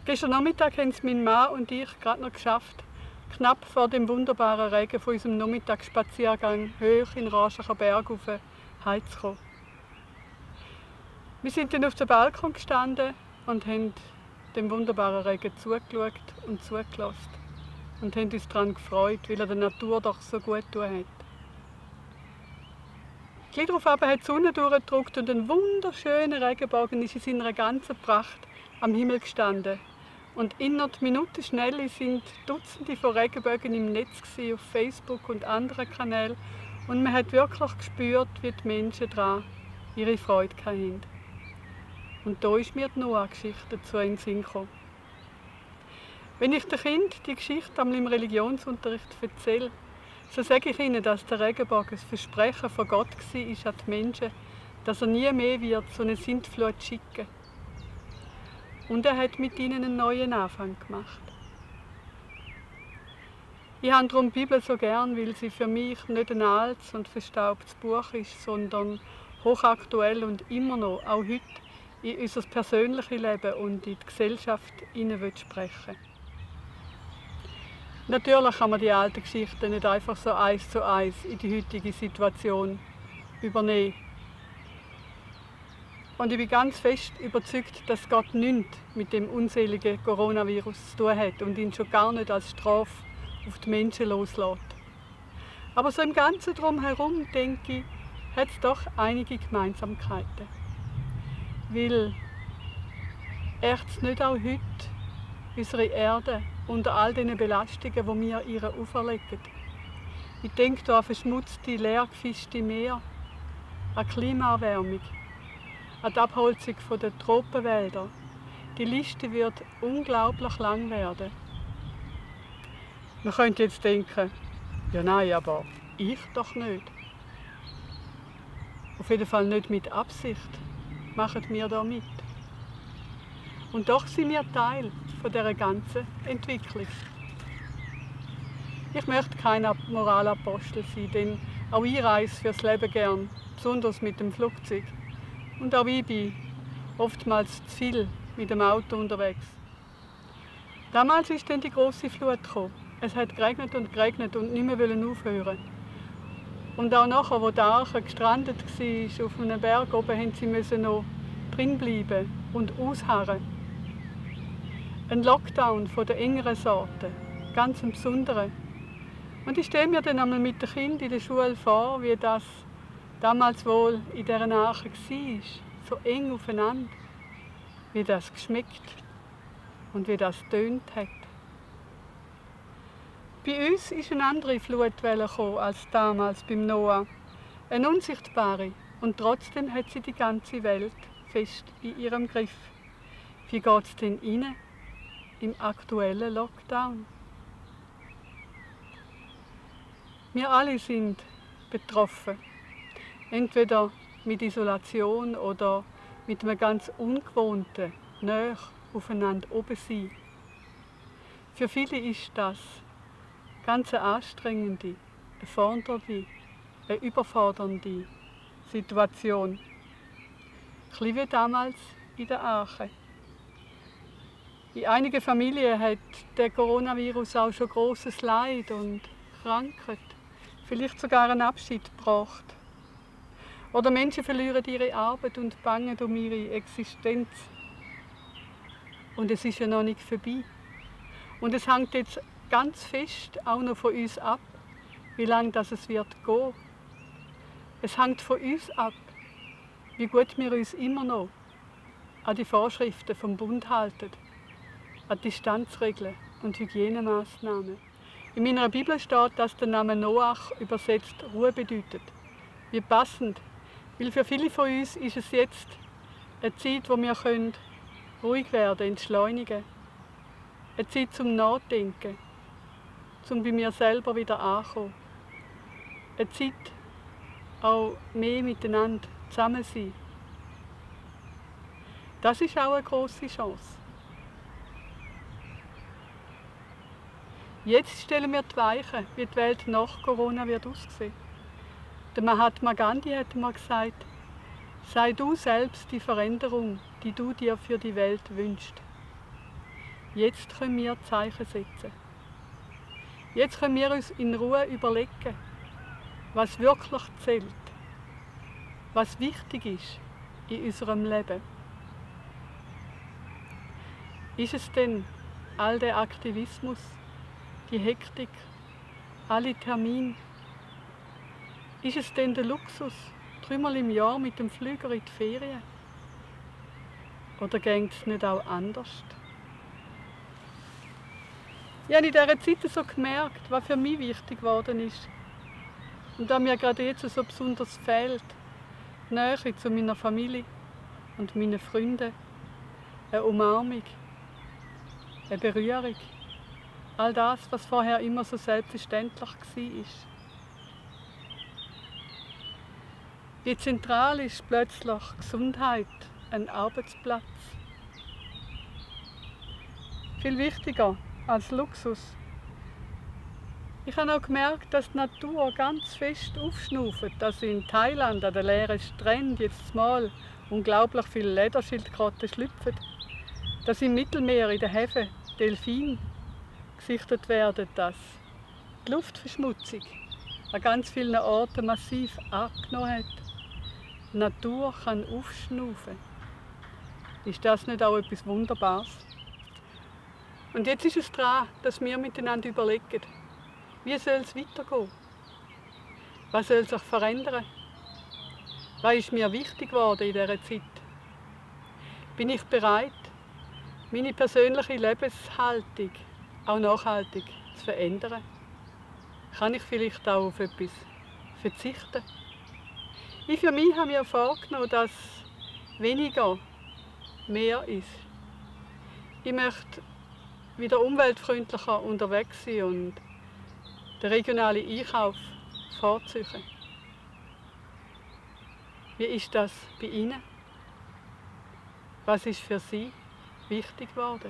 Gestern Nachmittag haben es mein Mann und ich gerade noch geschafft, knapp vor dem wunderbaren Regen von unserem Nachmittagsspaziergang hoch in Raschacher Berg rauf heimzukommen. Wir sind dann auf dem Balkon gestanden und haben dem wunderbaren Regen zugeschaut und zugelassen und haben uns daran gefreut, weil er der Natur doch so gut getan hat. Gleich darauf hat die Sonne durchgedrückt und ein wunderschöner Regenbogen ist in seiner ganzen Pracht am Himmel gestanden. Und innerhalb Minuten schnell sind Dutzende von Regenbögen im Netz auf Facebook und anderen Kanälen. Und man hat wirklich gespürt, wie die Menschen daran ihre Freude hatten. Und da ist mir die Noah-Geschichte zu in den Sinn gekommen. Wenn ich den Kindern die Geschichte im Religionsunterricht erzähle, so sage ich ihnen, dass der Regenbogen das Versprechen von Gott war an die Menschen, dass er nie mehr wird so eine Sintflut schicken. Und er hat mit ihnen einen neuen Anfang gemacht. Ich habe darum die Bibel so gern, weil sie für mich nicht ein altes und verstaubtes Buch ist, sondern hochaktuell und immer noch, auch heute, in unser persönliches Leben und in die Gesellschaft sprechen. Natürlich kann man die alten Geschichten nicht einfach so eins zu eins in die heutige Situation übernehmen. Und ich bin ganz fest überzeugt, dass Gott nichts mit dem unseligen Coronavirus zu tun hat und ihn schon gar nicht als Strafe auf die Menschen loslässt. Aber so im Ganzen drumherum, denke ich, hat es doch einige Gemeinsamkeiten. Weil ächzt nicht auch heute unsere Erde unter all den Belastungen, die wir ihr auferlegen. Ich denke da an verschmutzte, leergefischte Meer, an Klimaerwärmung, an die Abholzung der Tropenwälder. Die Liste wird unglaublich lang werden. Man könnte jetzt denken, ja nein, aber ich doch nicht. Auf jeden Fall nicht mit Absicht machen wir da mit. Und doch sind wir Teil von dieser ganzen Entwicklung. Ich möchte kein Moralapostel sein, denn auch ich reise fürs Leben gern, besonders mit dem Flugzeug. Und auch ich bin oftmals zu viel mit dem Auto unterwegs. Damals ist dann die große Flut gekommen. Es hat geregnet und nicht mehr aufhören. Und auch nachher, wo die Arche gestrandet war, auf einem Berg oben, mussten sie noch drin bleiben und ausharren. Ein Lockdown von der engeren Sorte, ganz ein besonderer. Und ich stelle mir dann einmal mit den Kindern in der Schule vor, wie das damals wohl in dieser Arche war, so eng aufeinander, wie das geschmeckt und wie das tönt hat. Bei uns ist eine andere Flutwelle gekommen als damals beim Noah. Eine unsichtbare, und trotzdem hat sie die ganze Welt fest in ihrem Griff. Wie geht es denn Ihnen im aktuellen Lockdown? Wir alle sind betroffen. Entweder mit Isolation oder mit einem ganz ungewohnten, nahe aufeinander oben sein. Für viele ist das ganz eine anstrengende, eine fordernde, eine überfordernde Situation. Ein bisschen wie damals in der Arche. In einigen Familien hat der Coronavirus auch schon grosses Leid und Krankheit, vielleicht sogar einen Abschied gebracht. Oder Menschen verlieren ihre Arbeit und bangen um ihre Existenz. Und es ist ja noch nicht vorbei. Und es hängt jetzt ganz fest auch noch von uns ab, wie lange es wird gehen. Es hängt von uns ab, wie gut wir uns immer noch an die Vorschriften vom Bund halten, an Distanzregeln und Hygienemaßnahmen. In meiner Bibel steht, dass der Name Noach übersetzt Ruhe bedeutet. Wie passend, weil für viele von uns ist es jetzt eine Zeit, wo wir ruhig werden, entschleunigen. Eine Zeit zum Nachdenken, zum bei mir selber wieder ankommen. Eine Zeit, auch mehr miteinander zusammen sein. Das ist auch eine grosse Chance. Jetzt stellen wir die Weichen, wie die Welt nach Corona wird aussehen. Der Mahatma Gandhi hat mal gesagt, sei du selbst die Veränderung, die du dir für die Welt wünschst. Jetzt können wir Zeichen setzen. Jetzt können wir uns in Ruhe überlegen, was wirklich zählt, was wichtig ist in unserem Leben. Ist es denn all der Aktivismus, die Hektik, alle Termine? Ist es denn der Luxus, 3-mal im Jahr mit dem Flüger in die Ferien? Oder geht es nicht auch anders? Ich habe in dieser Zeit so gemerkt, was für mich wichtig geworden ist. Und was mir gerade jetzt so besonders fehlt, die Nähe zu meiner Familie und meinen Freunden, eine Umarmung, eine Berührung, all das, was vorher immer so selbstverständlich war. Wie zentral ist plötzlich Gesundheit, ein Arbeitsplatz. Viel wichtiger als Luxus. Ich habe auch gemerkt, dass die Natur ganz fest aufschnauft, dass in Thailand an den leeren Stränden jetzt mal unglaublich viele Lederschildkröten schlüpfen, dass im Mittelmeer in den Häfen Delfine gesichtet werden, dass die Luftverschmutzung an ganz vielen Orten massiv abgenommen hat. Die Natur kann aufschnaufen. Ist das nicht auch etwas Wunderbares? Und jetzt ist es dran, dass wir miteinander überlegen, wie soll es weitergehen? Was soll sich verändern? Was ist mir wichtig geworden in dieser Zeit? Bin ich bereit, meine persönliche Lebenshaltung auch nachhaltig zu verändern? Kann ich vielleicht auch auf etwas verzichten? Ich für mich habe mir vorgenommen, dass weniger mehr ist. Ich möchte wieder umweltfreundlicher unterwegs sein und den regionalen Einkauf vorziehen. Wie ist das bei Ihnen? Was ist für Sie wichtig geworden?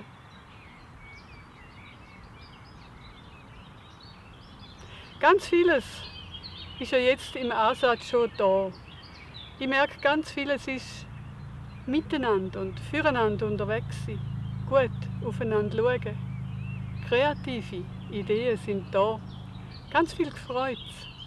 Ganz vieles ist ja jetzt im Ansatz schon da. Ich merke, ganz vieles ist miteinander und füreinander unterwegs sein. Gut aufeinander schauen. Kreative Ideen sind da. Ganz viel gefreut.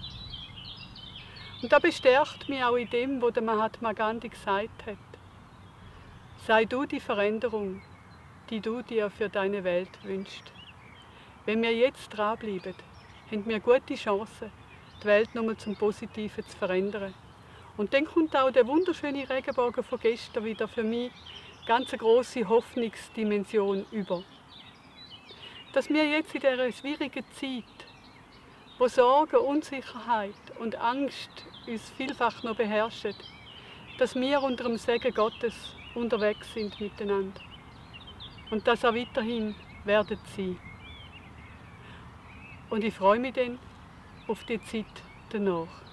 Und das bestärkt mich auch in dem, was der Mahatma Gandhi gesagt hat. Sei du die Veränderung, die du dir für deine Welt wünschst. Wenn wir jetzt dranbleiben, haben wir gute Chancen, die Welt nochmal zum Positiven zu verändern. Und dann kommt auch der wunderschöne Regenbogen von gestern wieder für mich ganz eine grosse Hoffnungsdimension über. Dass wir jetzt in dieser schwierigen Zeit, wo Sorge, Unsicherheit und Angst uns vielfach noch beherrschen, dass wir unter dem Segen Gottes unterwegs sind miteinander. Und das auch weiterhin werden sein. Und ich freue mich dann auf die Zeit danach.